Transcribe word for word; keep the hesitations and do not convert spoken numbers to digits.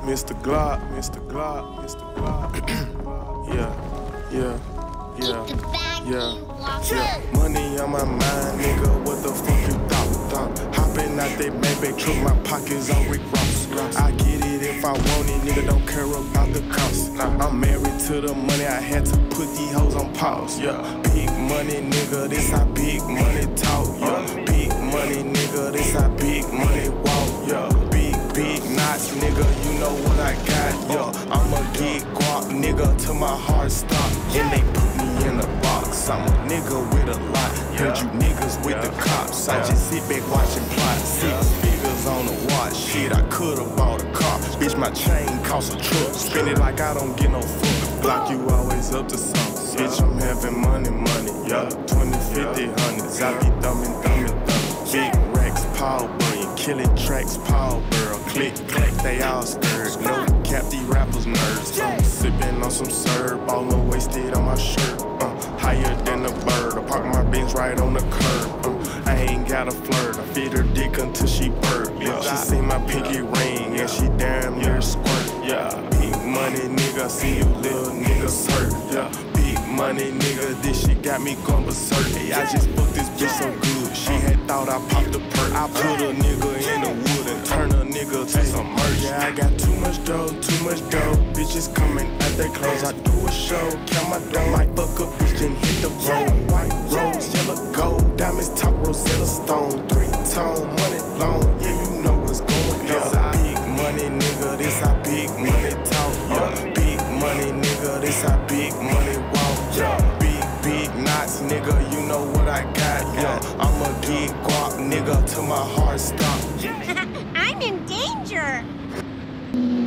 Mister Glock, Mister Glock, Mister Glock. Yeah, yeah, yeah, yeah, yeah. Money on my mind, nigga, what the fuck you thought? thought? Hopping out that baby truck, my pockets on Rick Ross. I get it if I want it, nigga, don't care about the cost. I'm married to the money, I had to put these hoes on pause. Yeah, big money, nigga, this how big money talk. Yeah, big money, nigga, this how big money walk. Yeah, big, big knots, nigga, you know what I got. Yeah, I'ma get guap, nigga, till my heart stop. And they put me in a box, I'm a nigga with a lot. Heard you niggas with the cops, I just sit back watching plot. Six figures on the watch, shit, I could've bought a car. Bitch, my chain cost a truck, spend it like I don't get no fuck. Glock, you always up to something. Bitch, I'm having money, money, yeah. Twenty, fifty, hundreds, I be thumbing, thumbing, thumbing. Big racks, power burn, killing tracks, power burn. Click, click, they all scared. No cap, these rappers nerds. I'm sipping on some syrup, all the wasted on my shirt. Uh, higher than a bird, I park my bench right on the curb. Uh, I ain't got a flirt, I feed her dick until she burp. Yeah, she see my pinky ring, and she damn near squirt. Yeah, big money, nigga, see you little niggas hurt. Yeah, big money, nigga, this shit got me going berserk. Hey, I just booked this bitch so good, she had thought I popped a perk. I put a nigga in the wood and turn a nigga to some merch. Yeah, I got too much dough, too much dough. Bitches coming at their clothes, I do a show. Count my dough, might fuck a bitch and hit the road. White rose, yellow gold, diamonds top, Rosetta Stone. Three tone, money long, yeah, you know what's going on. Yeah, big money, nigga, this how big money talk. Yeah, big money, nigga, this how big money walk. Yeah, big, big knots, nigga, you know what I got. Yeah, I'ma get guap, nigga, till my heart stop. I'm in danger.